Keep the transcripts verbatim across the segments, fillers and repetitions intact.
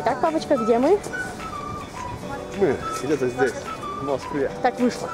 Итак, папочка, где мы? Мы где-то здесь, в Москве. Так вышло.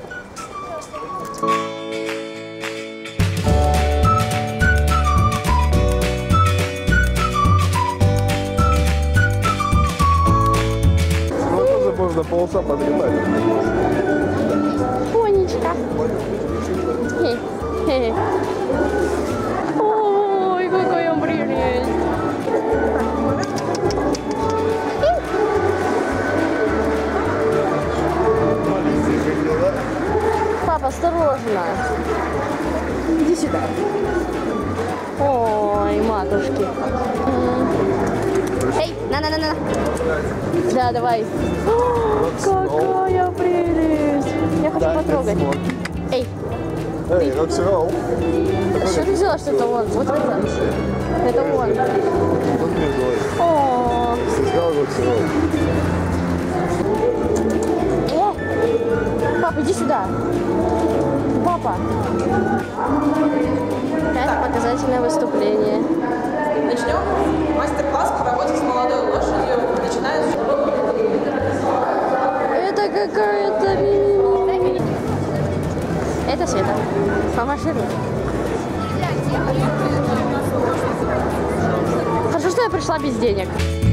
Ну, тоже можно полоса подремать. Понечка. Хе-хе. Ой, какой он прелесть. Папа, осторожно. Иди сюда. Ой, матушки. Эй, на-на-на-на. Да, давай. О, какая прелесть. Я хочу потрогать. Эй. Эй, рок-н-ролл. А что ты взяла, что это он? Вот это. Это он. О. Ты сказал рок-н-ролл. О. Папа, иди сюда. Папа. Это показательное выступление. Начнем мастер-класс по работе с молодой лошадью. Начиная с... Это какая-то мини. Это Света. Помаши. Хорошо, что я пришла без денег.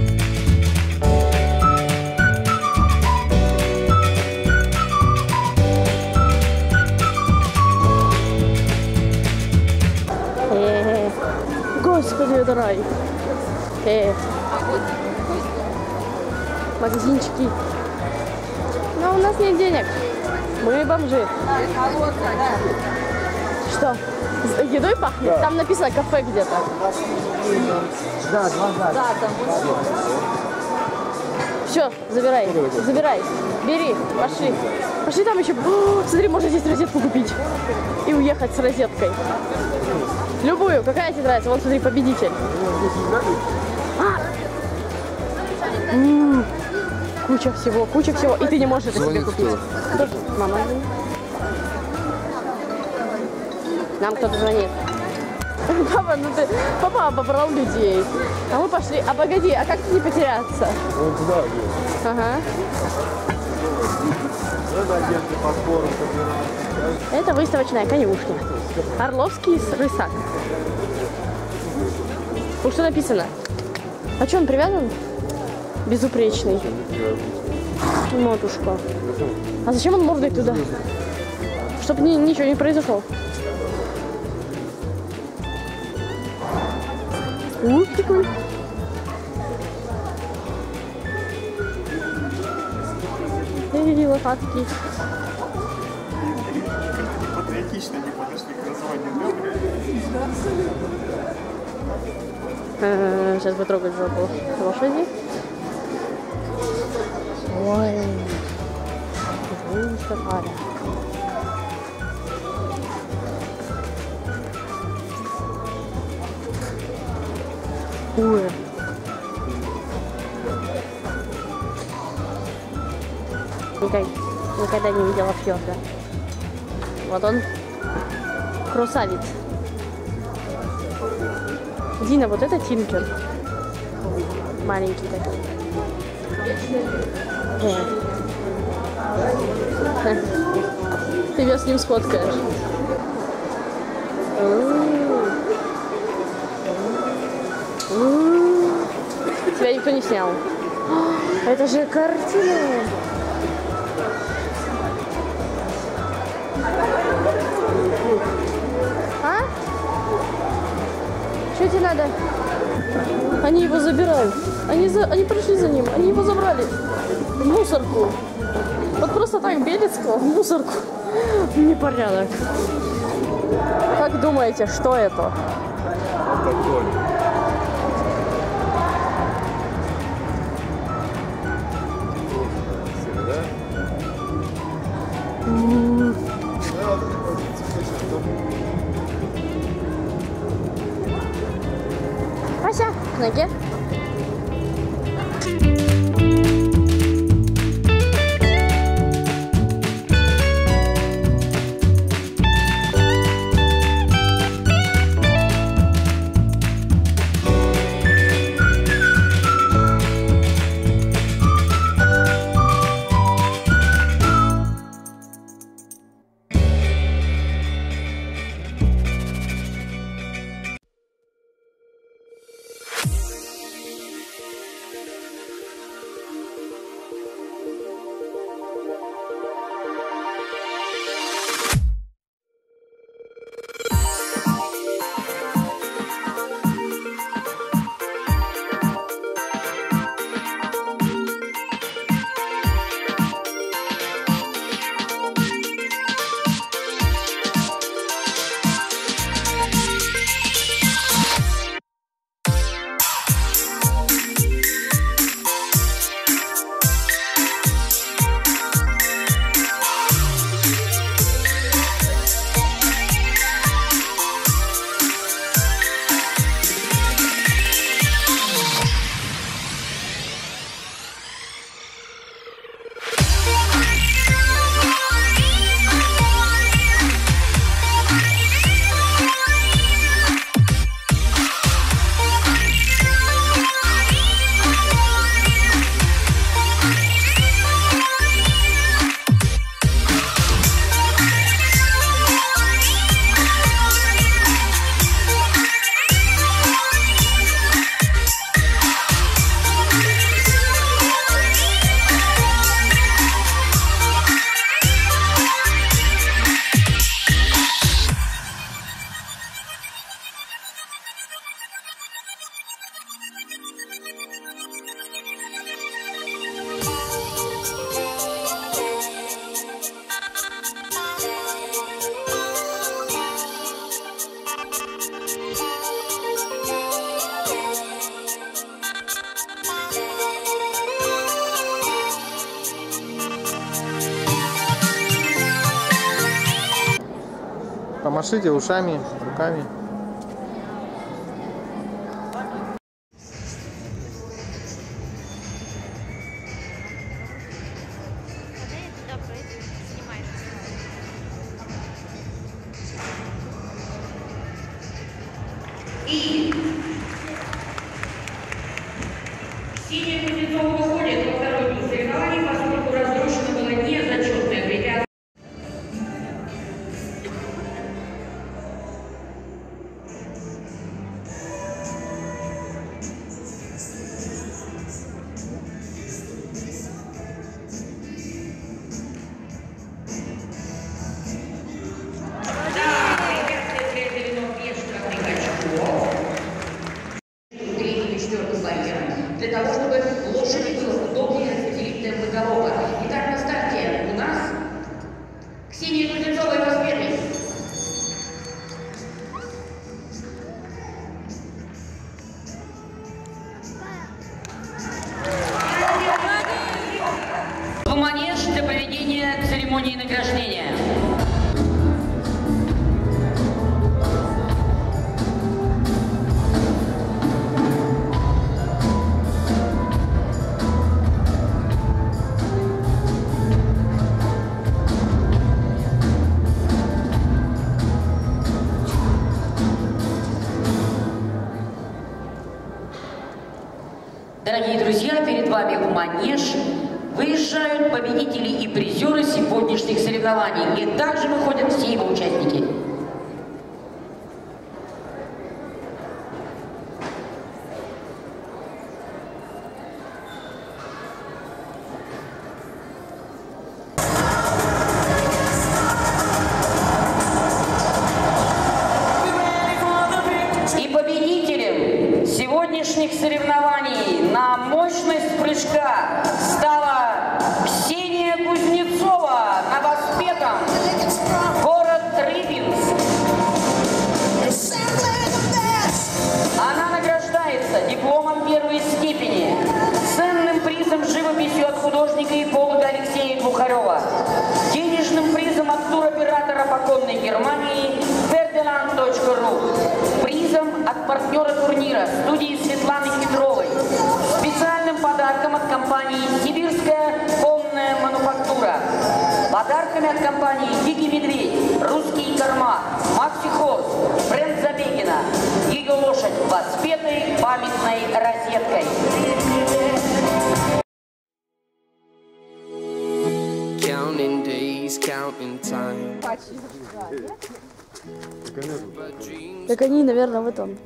Э-э-э. Господи, это рай. Э-э. Магазинчики. Но у нас нет денег. Мы бомжи. Что? С едой пахнет? Да. Там написано кафе где-то. Да, да, да. Там. Все, забирай, забирай. Бери, пошли. Пошли там еще. О, смотри, можно здесь розетку купить. И уехать с розеткой. Любую, какая тебе нравится? Вон, смотри, победитель. А! М-м-м. Куча всего, куча всего. И ты не можешь это себе купить. Кто? Мама. Нам кто-то звонит. Папа, ну ты, папа обобрал людей. А мы пошли. А погоди, а как не потеряться? Вон туда идет. Ага. Это агенты по спору. Это выставочная конюшня. Орловский рысак. Ну что написано? А что он привязан? Безупречный. Матушка. А зачем он мордой туда? Чтобы ни, ничего не произошло. Ух, прикольно. Эй, лошадки. Патриотично не подошли к названию. Сейчас потрогать жопу лошади. Ой, сафари. Ой. Никогда, никогда не видела фьорда. Вот он, красавец. Дина, вот это Тинкер. Маленький такой. Ты ее с ним сфоткаешь. Тебя никто не снял. Это же картина. А? Что тебе надо? Они его забирают. Они, за... Они пришли за ним. Они его забрали. В мусорку. Вот просто так Белецкого в мусорку. Непорядок. Как думаете, что это? Вася, к ноге. Помашите ушами, руками. И Ксения Кузнецова выходит во второй тур соревнований, поскольку разрушено было незачетное препятствие. Для того, чтобы лошади было удобнее распределить темпы галопа. Итак, на старте у нас Ксения Кузнецова и вас первый. В манеж для проведения церемонии награждения. Дорогие друзья, перед вами в манеж выезжают победители и призеры сегодняшних соревнований. И также выходят все его участники. И победителем сегодняшних соревнований на мощность прыжка стала Ксения Кузнецова, новоспетом, город Рыбинск. Она награждается дипломом первой степени, ценным призом живописью от художника и полога Алексея Глухарева, денежным призом от туроператора по конной Германии фердинанд точка ру, призом от партнера турнира студии Светланы Петровой, специальным подарком от компании «Сибирская конная мануфактура», подарками от компании «Дикий медведь», «Русский корма», «Макси Хорс», бренд Забегина, ее лошадь воспетой памятной розеткой. Counting days, counting time. Так они, наверное, в этом.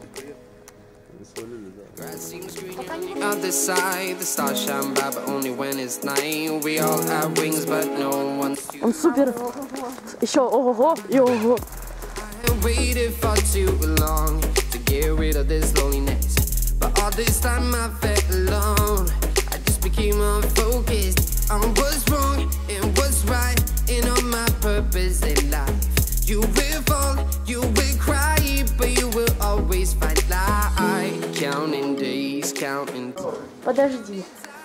Other side, the stars shine bright, but only when it's night. We all have wings, but no one. Он супер. Еще ого-го и ого. I waited for too long to get rid of this loneliness, but all this time I felt alone. I just became unfocused on what's wrong and what's right, and on my purpose in life. You will fall, you will cry, but you will always find light. Counting days, counting. Подожди.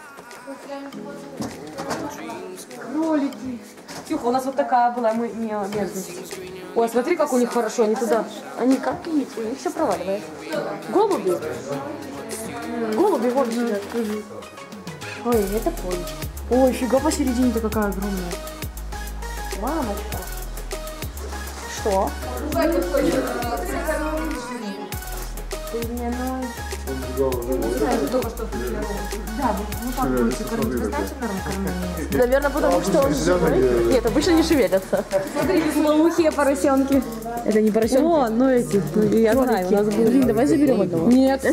Кролики. Тихо, у нас вот такая была мы не мерзость. Ой, смотри, как у них хорошо, они туда. Они какие-то, у них все проваливает. Голуби. Голуби вон сидят. Ой, это поле. Ой, фига посередине-то какая огромная. Мамочка. Что? Ты мне, ну... Да, вот так будете кормить. Вы знаете, норм кормления? Наверное, потому что он живой. Нет, обычно не шевелятся. Смотрите, злоухие поросенки. Это не поросенки. О, ну эти, ну, я знаю, у нас были. Блин, давай заберем одного. Нет.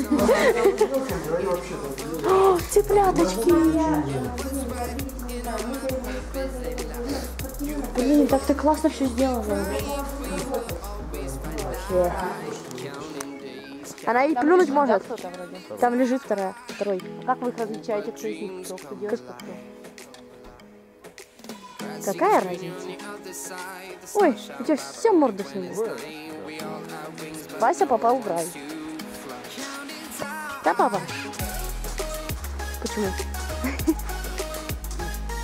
О, цыпляточки. Блин, так ты классно все сделала. Вообще. Она и плюнуть может. Там лежит вторая. Второй. Как вы их различаете, кто из них кто? Кто делает, кто? Какая разница? Ой, у тебя все морда снялась. Вася попал в рай. Да, папа? Почему?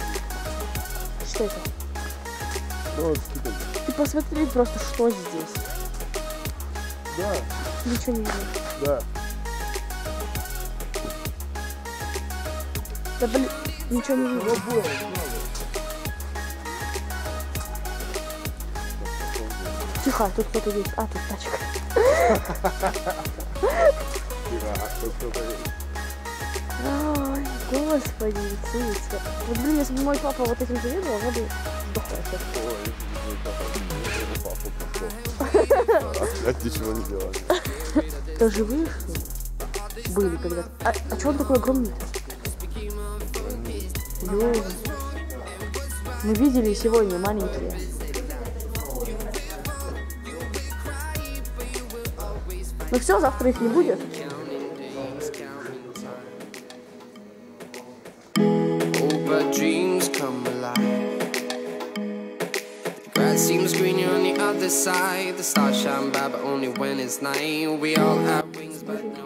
Что это? Ты посмотри просто, что здесь. Да, Ничего не видно. да. Да блин, ничего не видно. Тихо, тут кто-то есть. А, тут тачка. Ой, господи, Иисусе. Вот, блин, если бы мой папа вот этим заведовал, я бы сдохла сейчас. Опять ничего не делали. Это живые, что ли? Были когда-то. А, а чего он такой огромный? Лёва. Мы видели сегодня маленькие. Ну все, завтра их не будет. But dreams come alive. The grass seems greener on the other side. The stars shine bright, but only when it's night. We all have wings, but no